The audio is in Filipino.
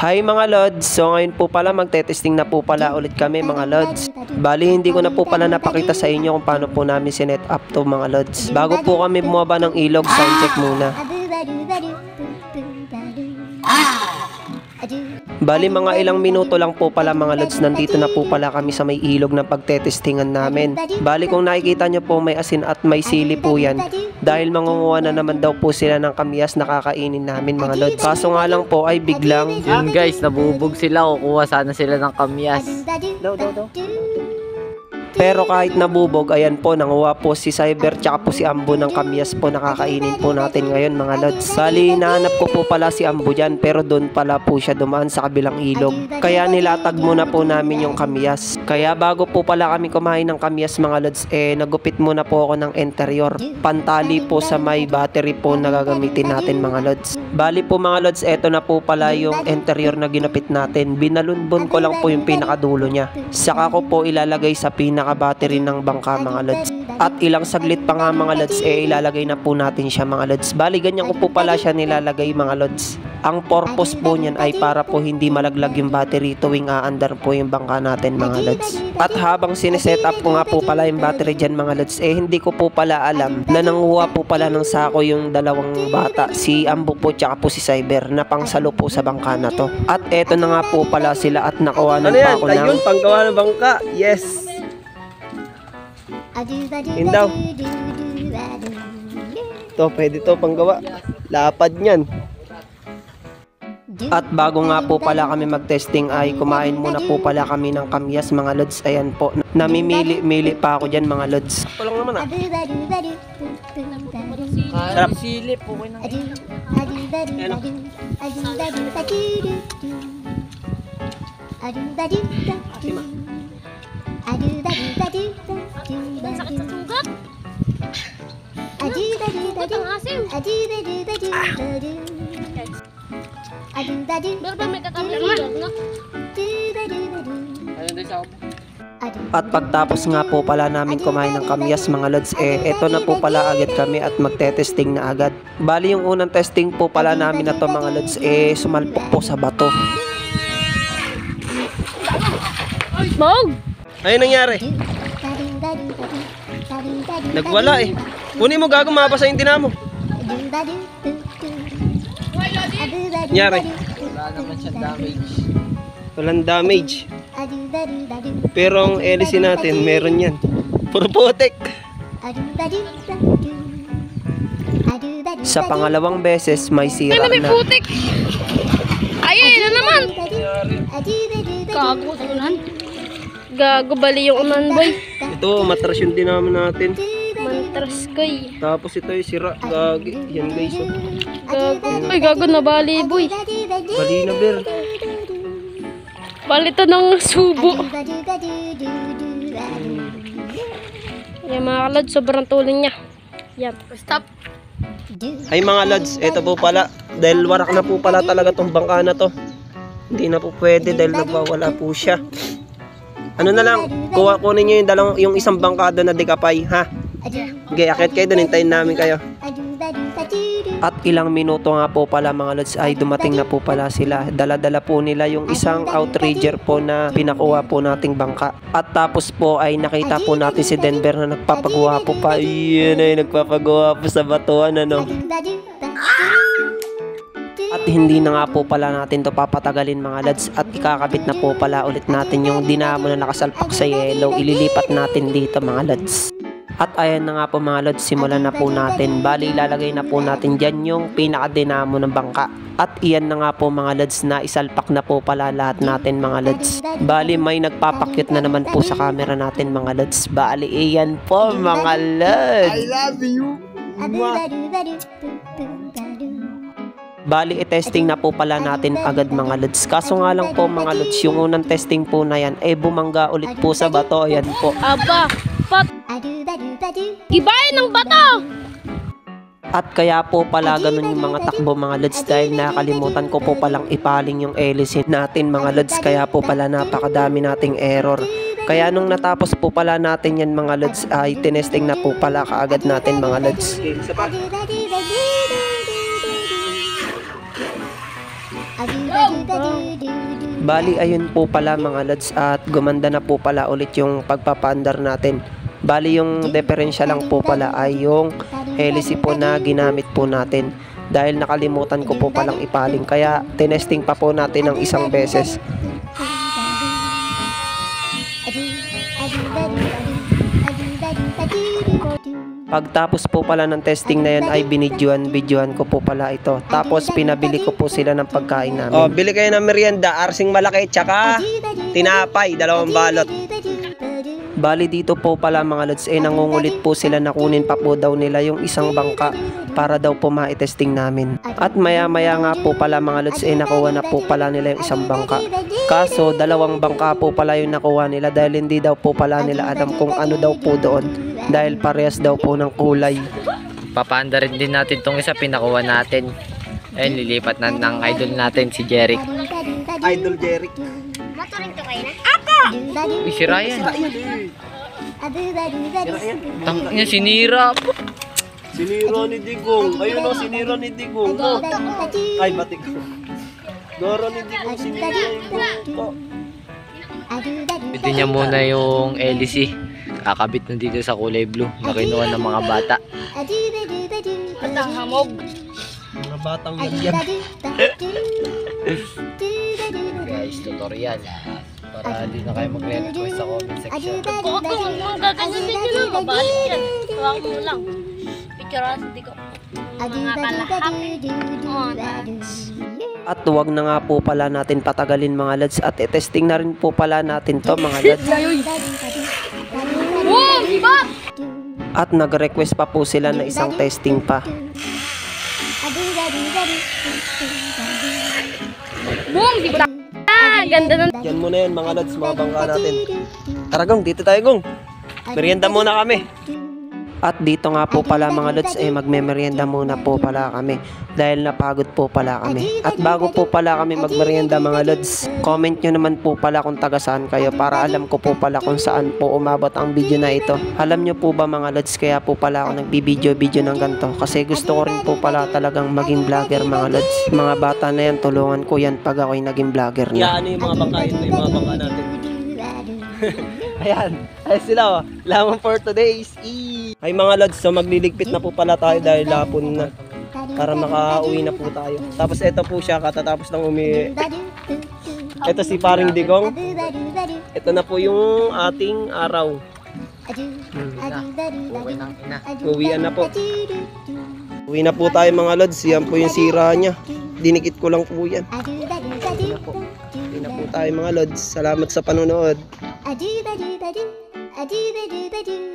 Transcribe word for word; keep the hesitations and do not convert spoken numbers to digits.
Hi mga lods, so ngayon po pala magte-testing na po pala ulit kami mga lods. Bali hindi ko na po pala napakita sa inyo kung paano po namin sinet up to mga lods. Bago po kami bumaba ng ilog, sound check muna. Bali mga ilang minuto lang po pala mga lods, nandito na po pala kami sa may ilog na pagtetestingan namin. Bali kung nakikita nyo po may asin at may sili po yan, dahil mangunguha na naman daw po sila ng kamyas na kakainin namin mga lods. Kaso nga lang po ay biglang yun guys, nabubog sila, kukuha sana sila ng kamyas. daw daw daw. Pero kahit nabubog, ayan po, nanguha po si Cyber tsaka po si Ambo ng kamyas po nakakainin po natin ngayon mga lods. Bali, nahanap ko po pala si Ambo dyan, pero doon pala po siya dumaan sa kabilang ilog. Kaya nilatag muna po namin yung kamyas. Kaya bago po pala kami kumain ng kamyas mga lods, eh nagupit muna po ako ng interior. Pantali po sa may battery po na gagamitin natin mga lods. Bali po mga lods, eto na po pala yung interior na ginupit natin. Binalunbon ko lang po yung pinakadulo niya. Saka ko po ilalagay sa pinaka battery ng bangka mga lods. At ilang saglit pa nga mga lods, eh ilalagay na po natin siya mga lods. Bali ganyan ko po pala siya nilalagay mga lods. Ang purpose po niyan ay para po hindi malaglag yung battery tuwing aandar po yung bangka natin mga lods. At habang sineset up ko nga po pala yung battery dyan mga lods, eh hindi ko po pala alam na nanguha po pala ng sako yung dalawang bata, si Ambo po tsaka po si Cyber, na pangsalo po sa bangka na to. At eto na nga po pala sila at nakuha na pa ako ng panggawa ng bangka. Yes. Yun daw. Ito, pwede to panggawa. Lapad niyan. At bago nga po pala kami mag-testing ay kumain muna po pala kami ng kamyas mga lods. Ayan po, namimili-mili pa ako dyan mga lods. Ito lang naman ah. Sarap silip po kayo ng Ano? Sakit sa sugat. Sugat ang asim. Meron ba may katabi na? Ayun din sa ako. At pagtapos nga po pala namin kumain ng kamyas mga lods, eh eto na po pala agad kami at magte-testing na agad. Bali yung unang testing po pala namin na to mga lods, eh sumalpok po sa bato. Mog! Ayun nangyari. Nagwala eh. Kunin mo gago, mabasa yung tinamo. Nangyari. Wala naman siyang damage. Walang damage. Pero ang hélice natin, meron yan. Puro putik. Sa pangalawang beses may sira Ay, may na. putik! Ay, ay, na naman! Gago sa unan. Gago, bali yung unan, boy. Ito, matras yung dinamo natin. Mantras koy. Tapos ito yung sira. Gagi. Yan guys. Oh. Gago. Ay, gago na bali, boy. Bali na ber. Bali to ng subo. Yan mga kalad, sobrang tuling niya. Yan, stop. Ay mga lods, ito po pala. Dahil warak na po pala talaga tong bangka na to. Hindi na po pwede dahil nagwawala po siya. Ano na lang, kuha kunin nyo yung, dalawang, yung isang bangkado na dekapay, ha? Okay, akit kayo doon, hintayin namin kayo. At ilang minuto nga po pala mga lods ay dumating na po pala sila. Dala-dala po nila yung isang outrigger po na pinakuha po nating bangka. At tapos po ay nakita po natin si Denver na nagpapagawa po pa. Iyan ay nagpapagawa po sa batuan ano. At hindi na nga po pala natin to papatagalin mga lads, at ikakabit na po pala ulit natin yung dinamo na nakasalpak sa yellow. Ililipat natin dito mga lads. At ayan na nga po mga lods, simulan na po natin. Bali ilalagay na po natin dyan yung pinaka-dinamo ng bangka. At iyan na nga po mga lods, na isalpak na po pala lahat natin mga lods. Bali may nagpapakyut na naman po sa camera natin mga lods. Bali iyan po mga lods. I love you. Bali i-testing na po pala natin agad mga lods. Kaso nga lang po mga lods, yung unang testing po na yan eh bumangga ulit po sa bato. Ayan po. Aba, pat. Gibayin ng bato! At kaya po pala ganun yung mga takbo mga lods, dahil nakalimutan ko po palang ipaling yung hélice natin mga lods. Kaya po pala napakadami nating error. Kaya nung natapos po pala natin yan mga lods ay tinesting na po pala kaagad natin mga lods. Bali, ayun po pala mga lods at gumanda na po pala ulit yung pagpapaandar natin. Bali, yung diferensya lang po pala ay yung hélice po na ginamit po natin. Dahil nakalimutan ko po palang ipaling, kaya tinesting pa po natin ng isang beses. Pagtapos po pala ng testing na yan ay binidyoan, videoan ko po pala ito. Tapos pinabili ko po sila ng pagkain namin. Oh, bili kayo ng merienda, arsing malaki, tsaka tinapay, dalawang balot. Bali dito po pala mga lods, eh nangungulit po sila na kunin pa po daw nila yung isang bangka para daw po ma-testing namin. At maya maya nga po pala mga lods, eh nakuha na po pala nila yung isang bangka. Kaso dalawang bangka po pala yung nakuha nila dahil hindi daw po pala nila alam kung ano daw po doon. Dahil parehas daw po ng kulay. Papanda rin din natin tong isa, pinakuha natin. Ayun, lilipat na ng idol natin, si Jeric. Idol Jeric. Uy, si Ryan. Tangk niya, sinira po. Sinira ni Digong. Ayun o, sinira ni Digong. Oh. Ay, batik. Goro ni Digong, sinira yung bangka. Pwede niya muna yung hélice. Kakabit na dito sa kulay blue na kinuha ng mga bata. Batang hamog. Mga batang yan. Guys, tutorial. Para di na kayo magre-request sa comment section. Kung ako kung gaganyan din nyo, mabalik yan. Tawag mo lang. Picture sa di ko. Mga kalahap. Oh, At huwag na nga po pala natin patagalin mga lods at i-testing na rin po pala natin to mga lods. wow, bak! At nag-request pa po sila na isang testing pa. Boom, di ba? Ah, ganda nun. Yan muna yan mga lods, mga bangka natin. Tara Gong, dito tayo Gong. Merienda muna kami. At dito nga po pala mga lods, eh magme-merienda muna po pala kami dahil napagod po pala kami. At bago po pala kami magmerienda mga lods, comment nyo naman po pala kung taga saan kayo para alam ko po pala kung saan po umabot ang video na ito. Alam nyo po ba mga lods, kaya po pala ako nagbibideo-video ng ganito kasi gusto ko rin po pala talagang maging vlogger mga lods. Mga bata na yan, tulungan ko yan pag ako'y naging vlogger na. Yan, ano yung mga bangka yun, yung mga bangka natin. Ayan, ay sila oh. Lamang for today's Eve. Ay mga lods, so magliligpit na po pala tayo dahil lapon na. Para makauwi na po tayo. Tapos ito po siya, katatapos ng umi. Ito si Paring Digong. Ito na po yung ating araw. Uwi ng ina. Uwian na po. Uwi na po tayo mga lods. Yan po yung sira niya. Dinikit ko lang po yan. Uwi na po. Uwi na po tayo mga lods. Salamat sa panonood. Adieu, adieu, adieu, adieu, adieu, adieu.